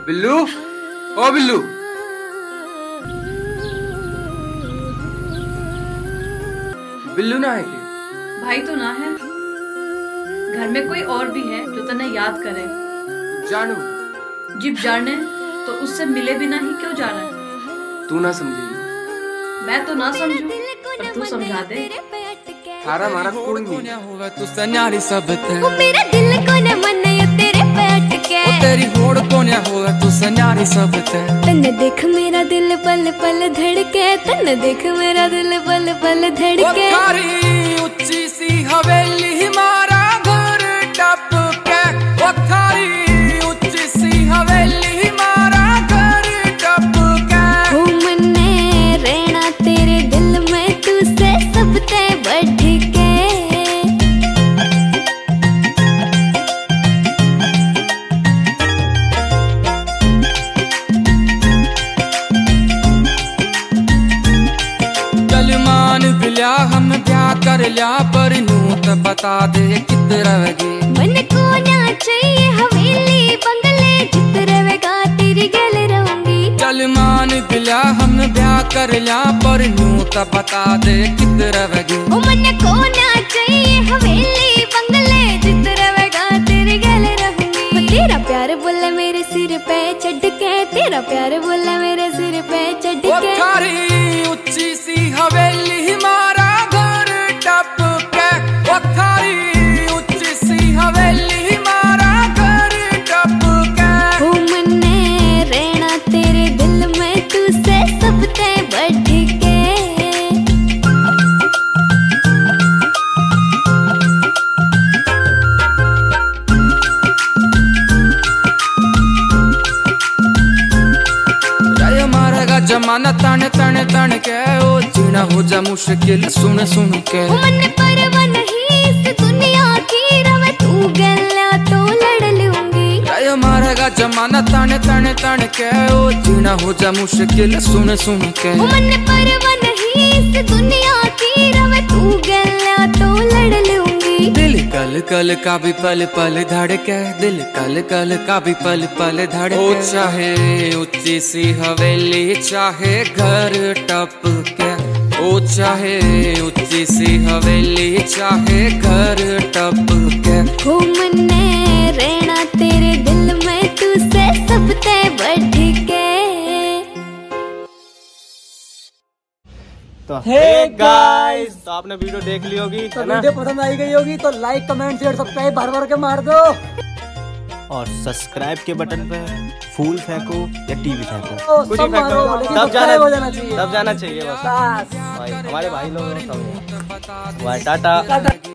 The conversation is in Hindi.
बिल्लू, ओ बिल्लू। बिल्लू ना है कि भाई तो ना है, घर में कोई और भी है जो तने याद करे। जानू जिब जाने तो उससे मिले बिना ही क्यों जा रहा है? तू ना समझी, मैं तो ना समझू पर तू समझा दे। थारा मारा कोई नहीं होगा तू सन्यारी सब ते ओ मेरा दिल को न मन तेरे पे अटके ओ तेरी होड़ कोन्या होगा तू सन्यारी सब ते तन्ने देख मेरा दिल पल पल धड़के तन्ने देख मेरा दिल पल पल धड़के ओ थारी ऊंची सी हवेली मारा घर टप के ओ थारी ऊंची सी हवेली मारा घर टप के ओ मन्ने रहना तेरे दिल में तू से सब ते बढ़ के मान बिल्या हम ब्याह कर लिया पर नू तो बता दे कित रवेगी मन को ना चाहिए हवेली बंगले जित रहेगा तेरी गल रहूंगी चल मान बिल्या हम ब्याह कर लिया पर नू तो बता दे कित रवेगी ओ मन को ना चाहिए हवेली बंगले जित रहेगा तेरी गल रहूंगी तेरा प्यार बोला मेरे सिर पे चढ़ के तेरा प्यार बोला मेरे सिर पे चढ़ के थारी ऊंची सी हवेली मारा घर टप के ओ थारी ऊंची सी हवेली मारा घर टप के ओ मन्ने रहना तेरे दिल में तू से सब ते बढ़ के जमाना तन तन तन के ओ जीना हो जा मुश्किल सुन सुन के मन परवाह नहीं इस दुनिया की रवे तू गल्ला तो लड़ लूंगी मारेगा जमाना तन तन तन के ओ जीना हो जा मुश्किल सुन सुन के मन परवाह नहीं इस दुनिया की रवे तू गल्ला तो लड़ लूंगी दिल कल कल का भी पल पल धड़के दिल कल कल का भी पल पल धड़के ओ चाहे ऊंची सी हवेली चाहे घर टप के ओ चाहे ऊंची सी हवेली चाहे घर टप के हो मन्ने रहना तेरे दिल में तू से सब ते बढ़ के तो हे गाइस, तो आपने वीडियो देख ली होगी, तो वीडियो पसंद आई गई होगी तो लाइक कमेंट शेयर सब्सक्राइब भर भर के मार दो और सब्सक्राइब के बटन पे फूल फेंको या टीवी फेंको, कुछ ही सब मारो, फेंको, लेकिन तब सब्सक्राइब हो जाना चाहिए बस। बस। भाई हमारे भाई लोग हैं, सब हैं। भाई टाटा।